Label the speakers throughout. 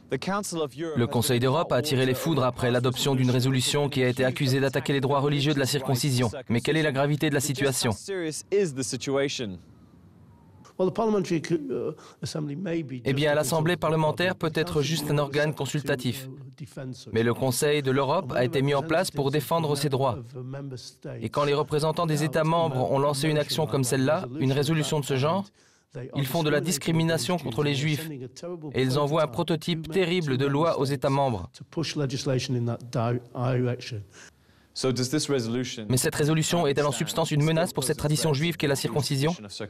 Speaker 1: Le Conseil d'Europe a attiré les foudres après l'adoption d'une résolution qui a été accusée d'attaquer les droits religieux de la circoncision. Mais quelle est la gravité de la situation? Eh bien, l'Assemblée parlementaire peut être juste un organe consultatif. Mais le Conseil de l'Europe a été mis en place pour défendre ses droits. Et quand les représentants des États membres ont lancé une action comme celle-là, une résolution de ce genre, ils font de la discrimination contre les Juifs et ils envoient un prototype terrible de loi aux États membres. Mais cette résolution est-elle en substance une menace pour cette tradition juive qu'est la circoncision?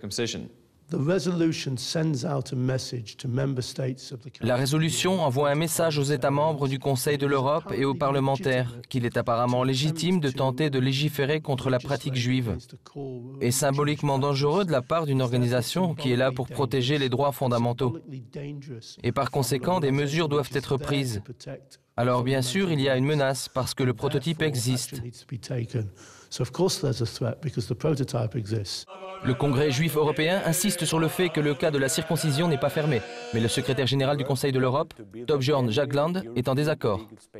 Speaker 1: La résolution envoie un message aux États membres du Conseil de l'Europe et aux parlementaires qu'il est apparemment légitime de tenter de légiférer contre la pratique juive et symboliquement dangereux de la part d'une organisation qui est là pour protéger les droits fondamentaux. Et par conséquent, des mesures doivent être prises. Alors bien sûr, il y a une menace parce que le prototype existe. Le Congrès juif européen insiste sur le fait que le cas de la circoncision n'est pas fermé, mais le secrétaire général du Conseil de l'Europe, Thorbjørn Jagland, est en désaccord.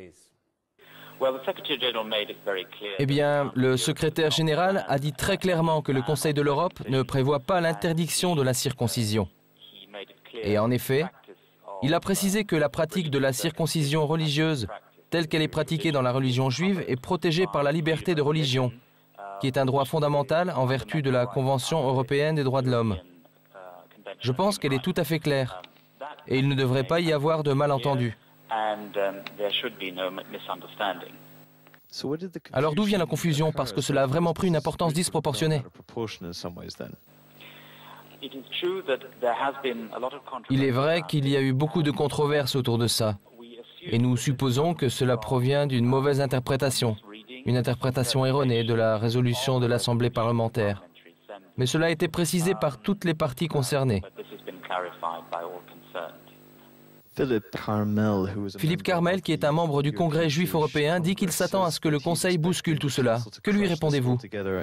Speaker 1: Eh bien, le secrétaire général a dit très clairement que le Conseil de l'Europe ne prévoit pas l'interdiction de la circoncision. Et en effet, il a précisé que la pratique de la circoncision religieuse, telle qu'elle est pratiquée dans la religion juive, est protégée par la liberté de religion, qui est un droit fondamental en vertu de la Convention européenne des droits de l'homme. Je pense qu'elle est tout à fait claire, et il ne devrait pas y avoir de malentendu. Alors d'où vient la confusion? Parce que cela a vraiment pris une importance disproportionnée. Il est vrai qu'il y a eu beaucoup de controverses autour de ça, et nous supposons que cela provient d'une mauvaise interprétation, une interprétation erronée de la résolution de l'Assemblée parlementaire. Mais cela a été précisé par toutes les parties concernées. Philippe Carmel, qui est un membre du Congrès juif européen, dit qu'il s'attend à ce que le Conseil bouscule tout cela. Que lui répondez-vous?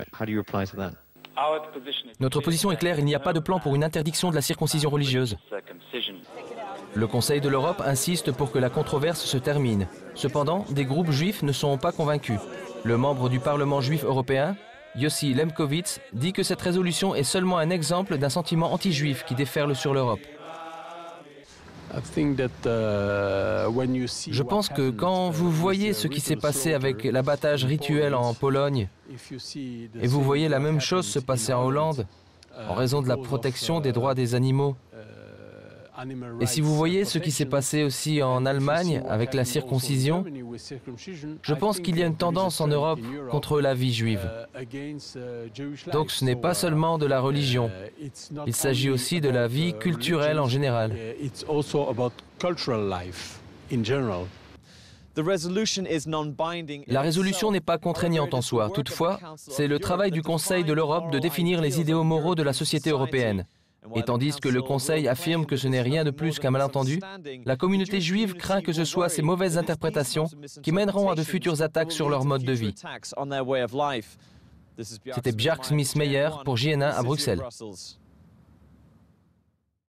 Speaker 1: Notre position est claire, il n'y a pas de plan pour une interdiction de la circoncision religieuse. Le Conseil de l'Europe insiste pour que la controverse se termine. Cependant, des groupes juifs ne sont pas convaincus. Le membre du Parlement juif européen, Yossi Lemkovitz, dit que cette résolution est seulement un exemple d'un sentiment anti-juif qui déferle sur l'Europe. Je pense que quand vous voyez ce qui s'est passé avec l'abattage rituel en Pologne, et vous voyez la même chose se passer en Hollande, en raison de la protection des droits des animaux, et si vous voyez ce qui s'est passé aussi en Allemagne avec la circoncision, je pense qu'il y a une tendance en Europe contre la vie juive. Donc ce n'est pas seulement de la religion, il s'agit aussi de la vie culturelle en général. La résolution n'est pas contraignante en soi. Toutefois, c'est le travail du Conseil de l'Europe de définir les idéaux moraux de la société européenne. Et tandis que le Conseil affirme que ce n'est rien de plus qu'un malentendu, la communauté juive craint que ce soit ces mauvaises interprétations qui mèneront à de futures attaques sur leur mode de vie. C'était Bjarke Smith-Meyer pour JNA à Bruxelles.